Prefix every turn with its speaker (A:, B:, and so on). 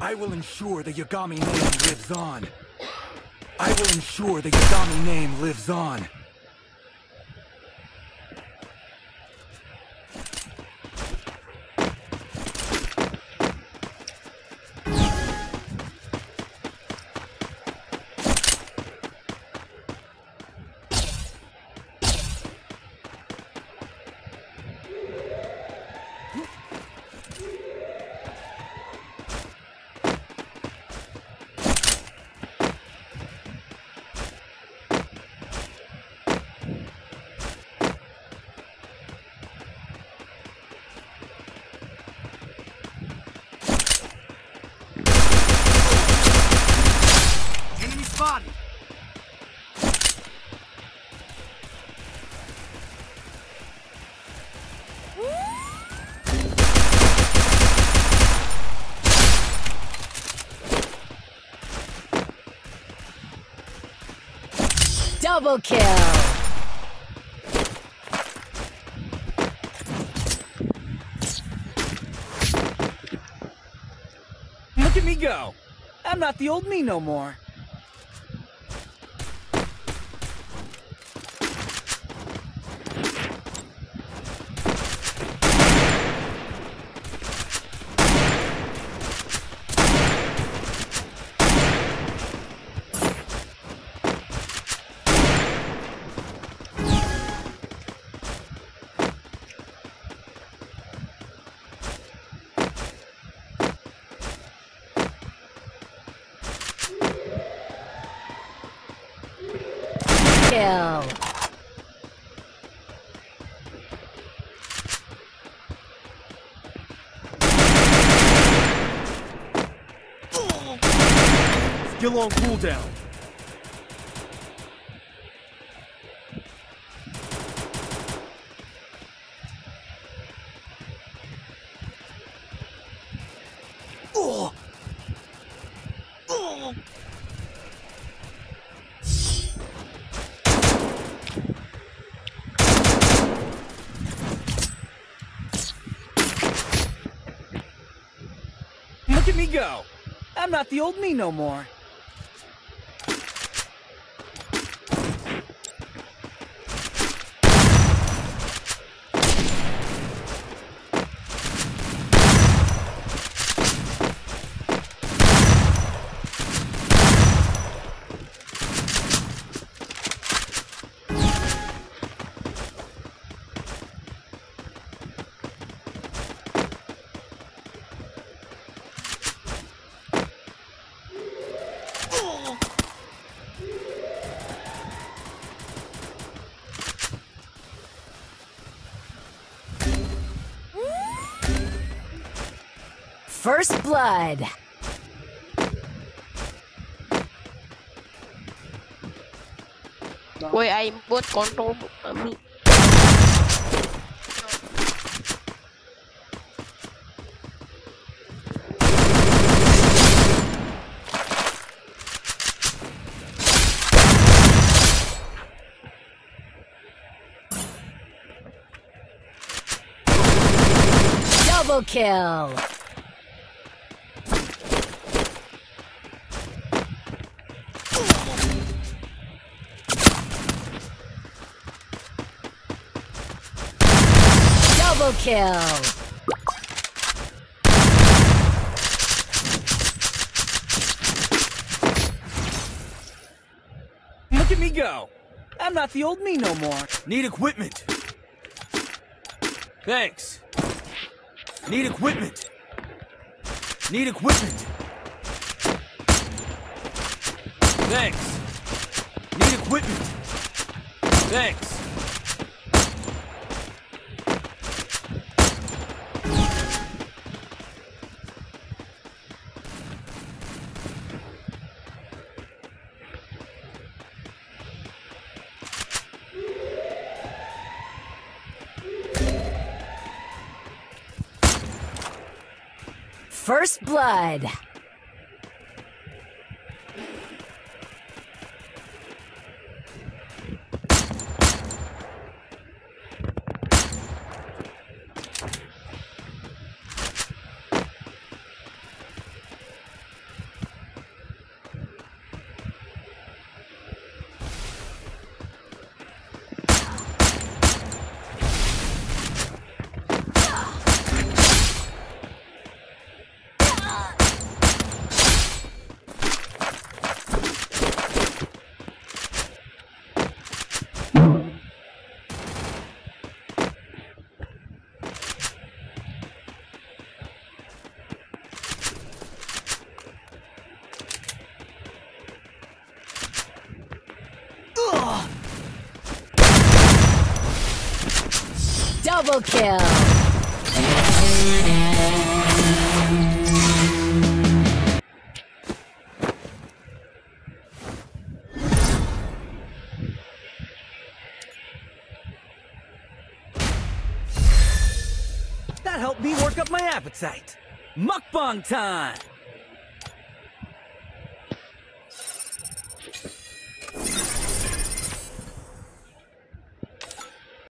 A: I will ensure the Yagami name lives on. I will ensure the Yagami name lives on.
B: Double kill!
C: Look at me go! I'm not the old me no more.
B: Kill.
C: Skill on cooldown. Look at me go! I'm not the old me no more.
B: First blood.
D: Woi, aim buat kontrol kami.
B: Double kill. Double kill.
C: Look at me go! I'm not the old me no more.
A: Need equipment. Thanks. Need equipment. Need equipment. Thanks. Need equipment. Thanks.
B: First blood. Double kill.
C: That helped me work up my appetite. Mukbang time!